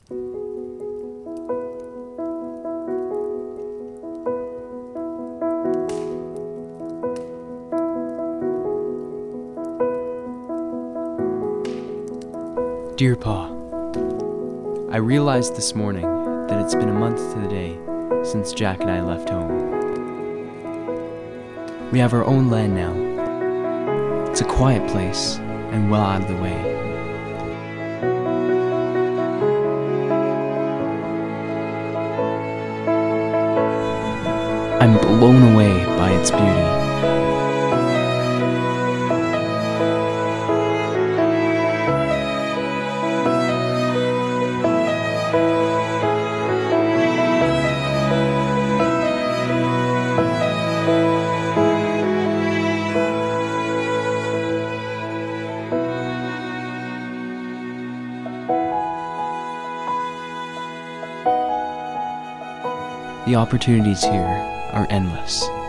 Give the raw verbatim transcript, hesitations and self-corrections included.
Dear Pa, I realized this morning that it's been a month to the day since Jack and I left home. We have our own land now. It's a quiet place and well out of the way. I'm blown away by its beauty. The opportunities here are endless.